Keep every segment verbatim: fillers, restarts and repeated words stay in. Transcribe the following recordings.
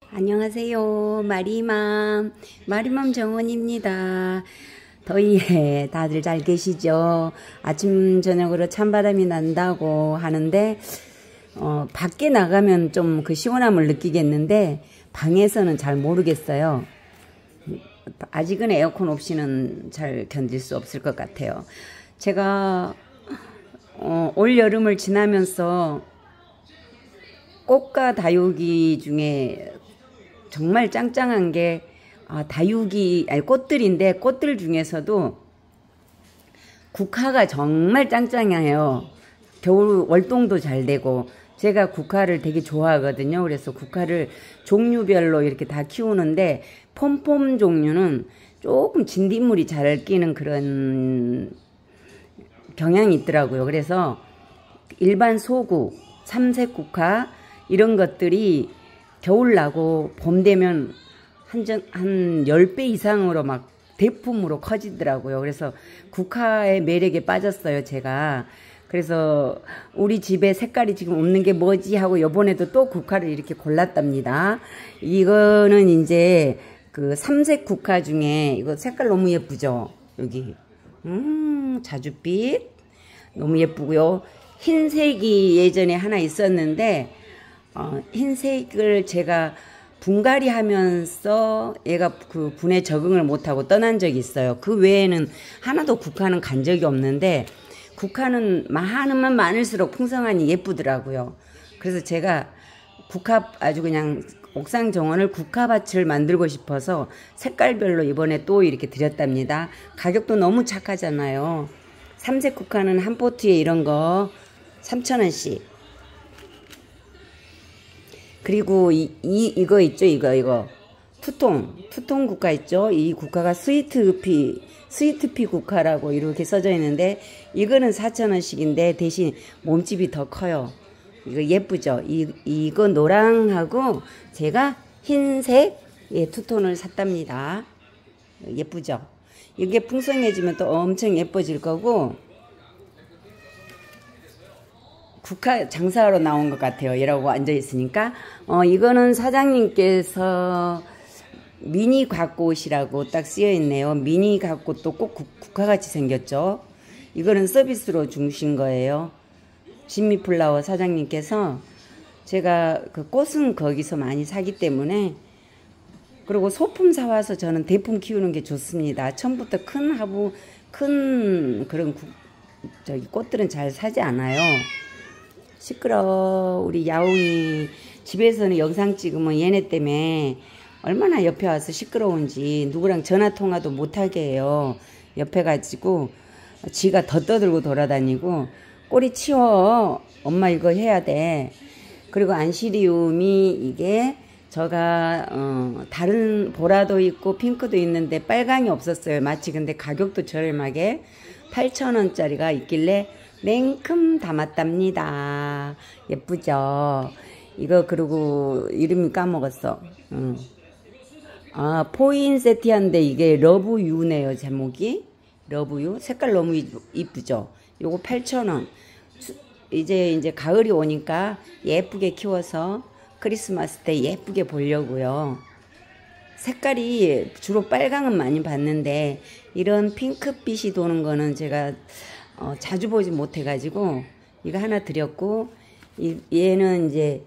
안녕하세요. 마리맘, 마리맘 정원입니다. 더위에 다들 잘 계시죠? 아침 저녁으로 찬바람이 난다고 하는데 어, 밖에 나가면 좀 그 시원함을 느끼겠는데 방에서는 잘 모르겠어요. 아직은 에어컨 없이는 잘 견딜 수 없을 것 같아요. 제가 어, 올 여름을 지나면서 꽃과 다육이 중에 정말 짱짱한 게 아, 다육이 아니 꽃들인데 꽃들 중에서도 국화가 정말 짱짱해요. 겨울 월동도 잘 되고 제가 국화를 되게 좋아하거든요. 그래서 국화를 종류별로 이렇게 다 키우는데 폼폼 종류는 조금 진딧물이 잘 끼는 그런 경향이 있더라고요. 그래서 일반 소국, 삼색 국화 이런 것들이 겨울 나고 봄 되면 한, 한 십 배 이상으로 막 대품으로 커지더라고요. 그래서 국화의 매력에 빠졌어요, 제가. 그래서 우리 집에 색깔이 지금 없는 게 뭐지 하고 요번에도 또 국화를 이렇게 골랐답니다. 이거는 이제 그 삼색 국화 중에 이거 색깔 너무 예쁘죠? 여기. 음, 자줏빛. 너무 예쁘고요. 흰색이 예전에 하나 있었는데 어, 흰색을 제가 분갈이 하면서 얘가 그 분에 적응을 못하고 떠난 적이 있어요. 그 외에는 하나도 국화는 간 적이 없는데 국화는 많으면 많을수록 풍성하니 예쁘더라고요. 그래서 제가 국화 아주 그냥 옥상 정원을 국화밭을 만들고 싶어서 색깔별로 이번에 또 이렇게 드렸답니다. 가격도 너무 착하잖아요. 삼색 국화는 한 포트에 이런 거 삼천 원씩. 그리고 이, 이, 이거 있죠, 이거, 이거. 투통, 투통 국화 있죠? 이 국화가 스위트피, 스위트피 국화라고 이렇게 써져 있는데, 이거는 사천 원씩인데, 대신 몸집이 더 커요. 이거 예쁘죠? 이, 이거 노랑하고, 제가 흰색, 예, 투톤을 샀답니다. 예쁘죠? 이게 풍성해지면 또 엄청 예뻐질 거고, 국화 장사하러 나온 것 같아요. 이러고 앉아있으니까. 어, 이거는 사장님께서 미니 갓꽃이라고 딱 쓰여있네요. 미니 갓꽃도 꼭 국화같이 생겼죠. 이거는 서비스로 주신 거예요. 진미플라워 사장님께서. 제가 그 꽃은 거기서 많이 사기 때문에. 그리고 소품 사와서 저는 대품 키우는 게 좋습니다. 처음부터 큰 화분, 큰 그런 국, 저기 꽃들은 잘 사지 않아요. 시끄러워. 우리 야옹이 집에서는 영상 찍으면 얘네 때문에 얼마나 옆에 와서 시끄러운지 누구랑 전화통화도 못하게 해요. 옆에 가지고 지가 더 떠들고 돌아다니고 꼬리 치워. 엄마 이거 해야 돼. 그리고 안시리움이 이게 저가 어, 다른 보라도 있고 핑크도 있는데 빨강이 없었어요. 마치 근데 가격도 저렴하게 팔천 원짜리가 있길래 냉큼 담았답니다. 예쁘죠? 이거 그리고 이름이 까먹었어. 응. 아, 포인세티아인데 이게 러브유네요. 제목이 러브유. 색깔 너무 이쁘죠? 요거 팔천 원. 이제 이제 가을이 오니까 예쁘게 키워서 크리스마스 때 예쁘게 보려고요. 색깔이 주로 빨강은 많이 봤는데 이런 핑크빛이 도는 거는 제가 어, 자주 보지 못해가지고 이거 하나 드렸고, 이, 얘는 이제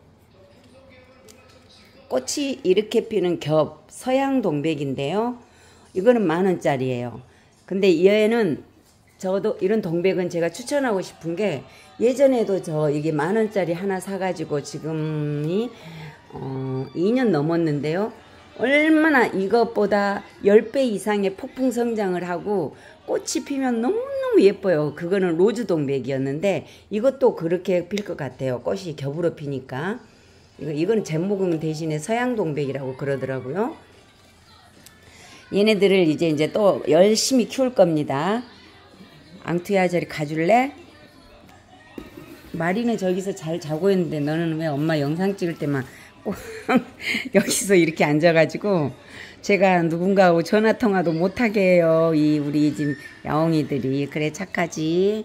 꽃이 이렇게 피는 겹 서양 동백인데요. 이거는 만 원짜리예요. 근데 얘는 저도 이런 동백은 제가 추천하고 싶은 게 예전에도 저 이게 만 원짜리 하나 사가지고 지금이 어, 이 년 넘었는데요. 얼마나 이것보다 십 배 이상의 폭풍 성장을 하고 꽃이 피면 너무너무 예뻐요. 그거는 로즈 동백이었는데 이것도 그렇게 필 것 같아요. 꽃이 겹으로 피니까. 이거, 이건 제목은 대신에 서양 동백이라고 그러더라고요. 얘네들을 이제 이제 또 열심히 키울 겁니다. 앙투야 저리 가줄래? 마리는 저기서 잘 자고 있는데 너는 왜 엄마 영상 찍을 때만 꼭 여기서 이렇게 앉아가지고 제가 누군가하고 전화통화도 못하게 해요. 이 우리 집 야옹이들이. 그래 착하지.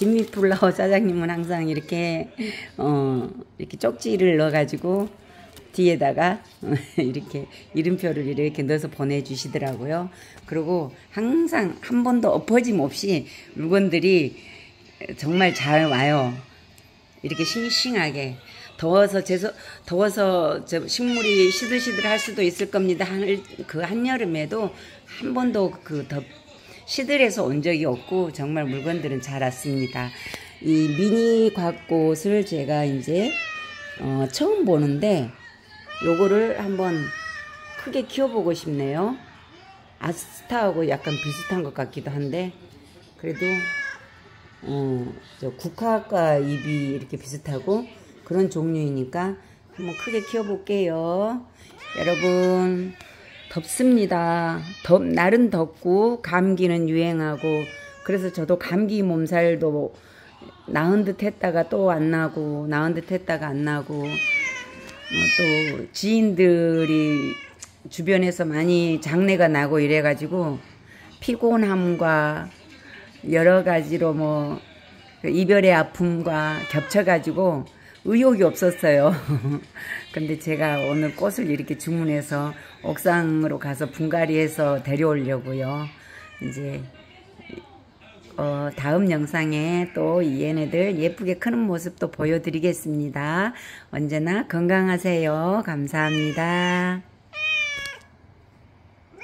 진미플라워 사장님은 항상 이렇게 어 이렇게 쪽지를 넣어가지고 뒤에다가 이렇게 이름표를 이렇게 넣어서 보내주시더라고요. 그리고 항상 한 번도 엎어짐 없이 물건들이 정말 잘 와요. 이렇게 싱싱하게. 더워서 제서 더워서 저 식물이 시들시들 할 수도 있을 겁니다. 한, 그 한여름에도 한 번도 그 더 시들해서 온 적이 없고 정말 물건들은 잘 왔습니다. 이 미니 곽꽃을 제가 이제 어, 처음 보는데 요거를 한번 크게 키워보고 싶네요. 아스타하고 약간 비슷한 것 같기도 한데 그래도 어, 저 국화과 잎이 이렇게 비슷하고 그런 종류이니까 한번 크게 키워볼게요. 여러분 덥습니다. 덥, 날은 덥고 감기는 유행하고 그래서 저도 감기 몸살도 나은 듯 했다가 또 안 나고 나은 듯 했다가 안 나고 어, 또 지인들이 주변에서 많이 장내가 나고 이래가지고 피곤함과 여러 가지로 뭐 이별의 아픔과 겹쳐가지고 의욕이 없었어요. 근데 제가 오늘 꽃을 이렇게 주문해서 옥상으로 가서 분갈이해서 데려오려고요. 이제 어, 다음 영상에 또 이 얘네들 예쁘게 크는 모습도 보여드리겠습니다. 언제나 건강하세요. 감사합니다.